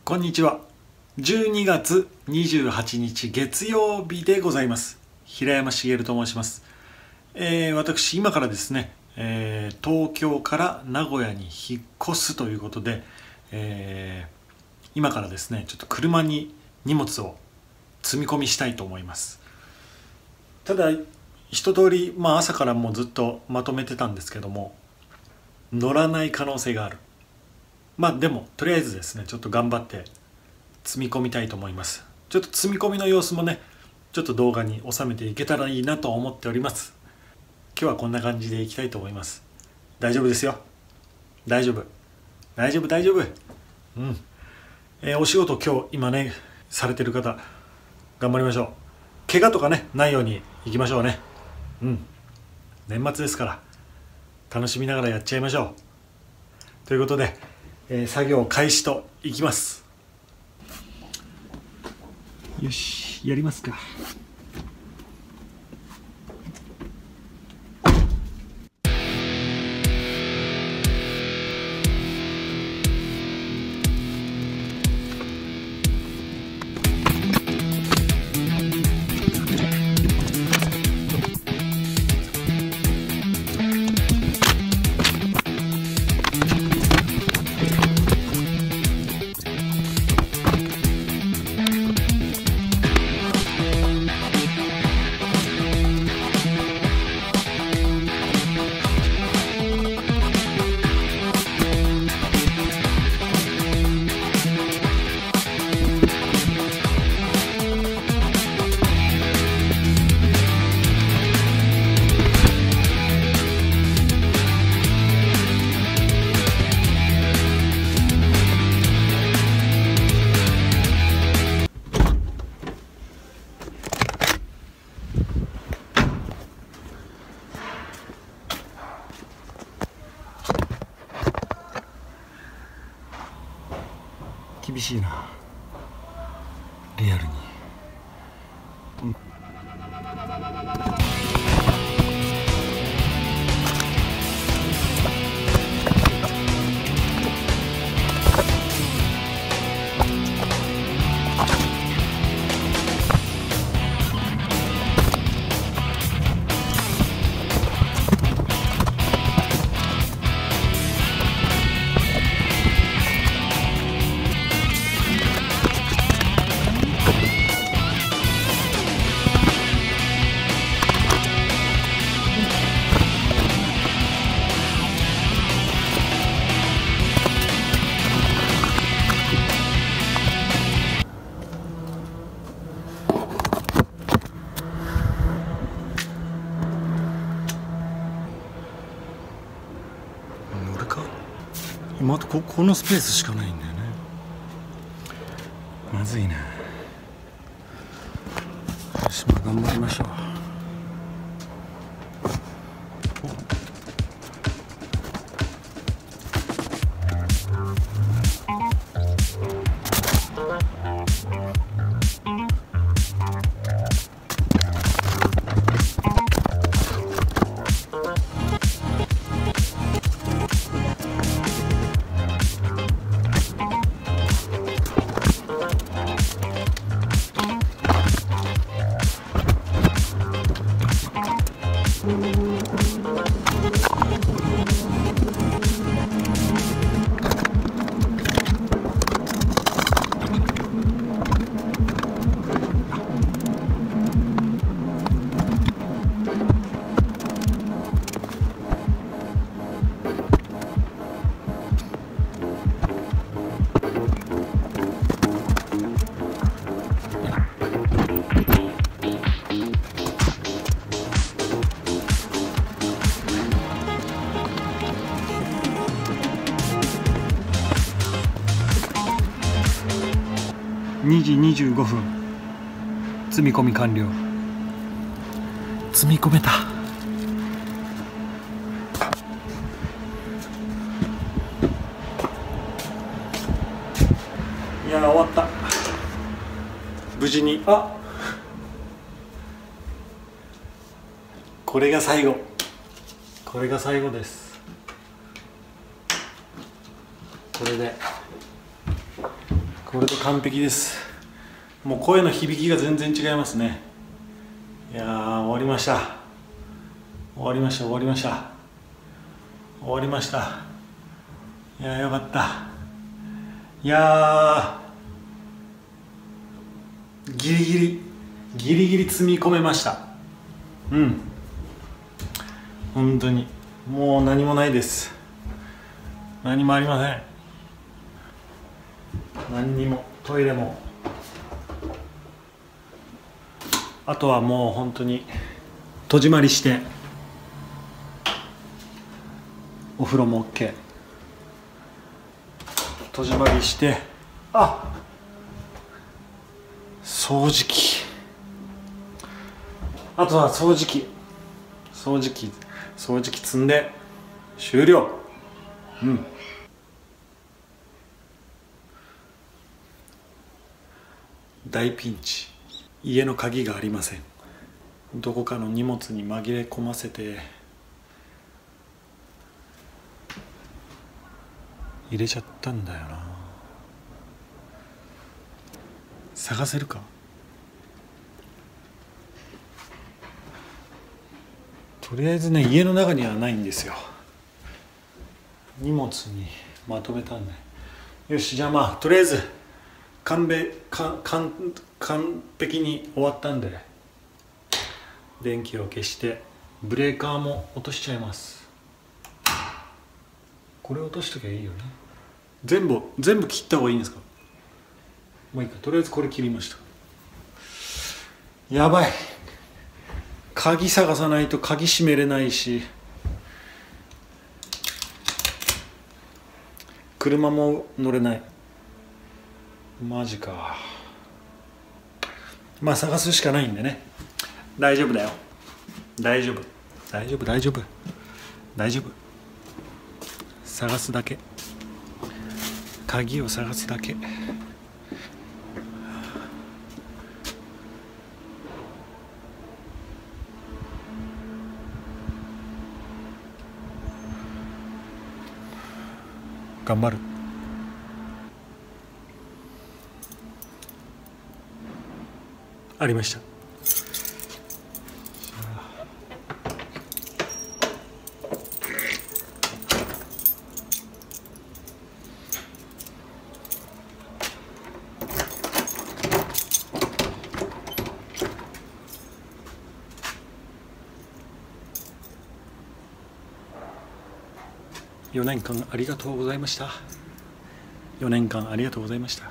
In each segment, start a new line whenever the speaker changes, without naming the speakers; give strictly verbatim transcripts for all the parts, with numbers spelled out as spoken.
こんにちは。じゅうにがつにじゅうはちにち月曜日でございます。平山茂と申します。えー、私今からですね、えー、東京から名古屋に引っ越すということで、えー、今からですねちょっと車に荷物を積み込みしたいと思います。ただ一通り、まあ、朝からもうずっとまとめてたんですけども、乗らない可能性がある。まあでもとりあえずですねちょっと頑張って積み込みたいと思います。ちょっと積み込みの様子もねちょっと動画に収めていけたらいいなと思っております。今日はこんな感じでいきたいと思います。大丈夫ですよ。大丈夫大丈夫大丈夫。うん、えー、お仕事今日今ねされてる方頑張りましょう。怪我とかねないようにいきましょうね。うん、年末ですから楽しみながらやっちゃいましょうということで、えー、作業開始といきます。よし、やりますか。厳しいな、リアルに。うん、今あと こ, このスペースしかないんだよね。まずいな。よし、まあ頑張りましょう。にじにじゅうごふん、積み込み完了。積み込めた。いやー終わった、無事に。あ、これが最後、これが最後です。これでこれで完璧です。もう声の響きが全然違いますね。いやー、終わりました。終わりました終わりました終わりました。いやー、よかった。いやー、ギリギリギリギリ積み込めました。うん、本当にもう何もないです。何もありません。何にも、トイレも、あとはもう本当に戸締まりして、お風呂も OK、 戸締まりして、あ、掃除機、あとは掃除機掃除機掃除機積んで終了。うん、大ピンチ。家の鍵がありません。どこかの荷物に紛れ込ませて入れちゃったんだよな。探せるか。とりあえずね、家の中にはないんですよ。荷物にまとめたんで。よし、じゃあまあとりあえず完璧完完完璧に終わったんで、電気を消してブレーカーも落としちゃいます。これ落としときゃいいよね。全部全部切った方がいいんですか。もういいか、とりあえずこれ切りました。やばい、鍵探さないと鍵閉めれないし、車も乗れない。マジか。まあ探すしかないんでね。大丈夫だよ、大丈夫大丈夫大丈夫大丈夫。探すだけ、鍵を探すだけ。頑張る。ありました。よねんかんありがとうございました。よねんかんありがとうございました。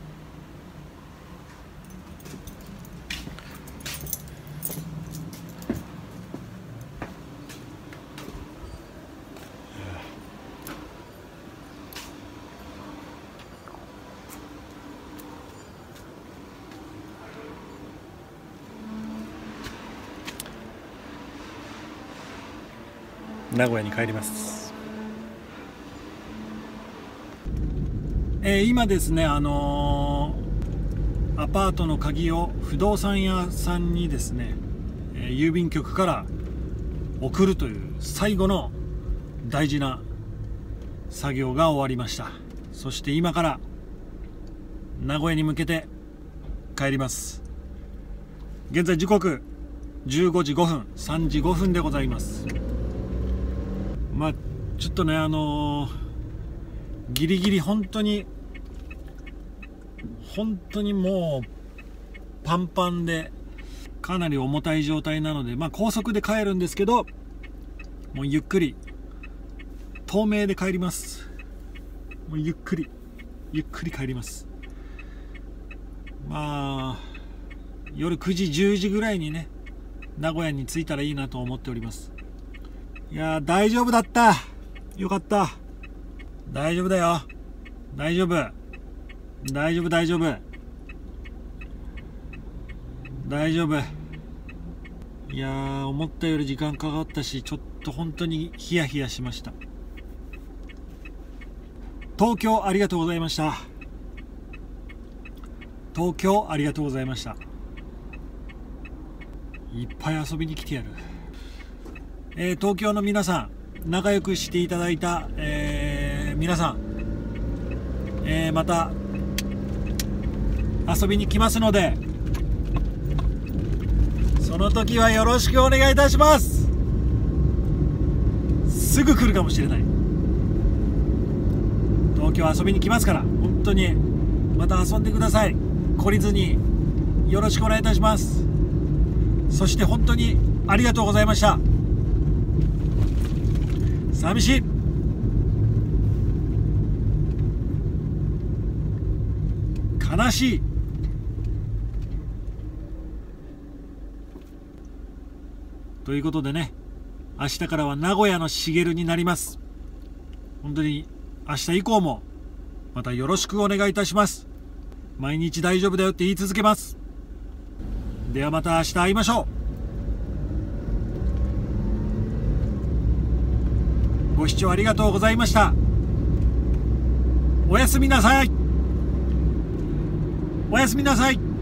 名古屋に帰ります。えー、今ですね、あのー、アパートの鍵を不動産屋さんにですね、えー、郵便局から送るという最後の大事な作業が終わりました。そして今から名古屋に向けて帰ります。現在時刻じゅうごじごふん、さんじごふんでございます。まあちょっとね、あのー、ギリギリ本当に本当にもうパンパンでかなり重たい状態なので、まあ高速で帰るんですけど、もうゆっくり東名で帰ります。もうゆっくりゆっくり帰ります。まあ夜くじじゅうじぐらいにね、名古屋に着いたらいいなと思っております。いやー、大丈夫だった。よかった。大丈夫だよ。大丈夫大丈夫大丈夫大丈夫。いやー、思ったより時間かかったし、ちょっと本当にヒヤヒヤしました。東京ありがとうございました。東京ありがとうございました。いっぱい遊びに来てやる。えー、東京の皆さん、仲良くしていただいた、えー、皆さん、えー、また遊びに来ますので、その時はよろしくお願いいたします。すぐ来るかもしれない。東京遊びに来ますから、本当にまた遊んでください。懲りずによろしくお願いいたします。そして本当にありがとうございました。寂しい。悲しい。ということでね、明日からは名古屋のしげるになります。本当に明日以降もまたよろしくお願いいたします。毎日大丈夫だよって言い続けます。ではまた明日会いましょう。ご視聴ありがとうございました。おやすみなさい。おやすみなさい。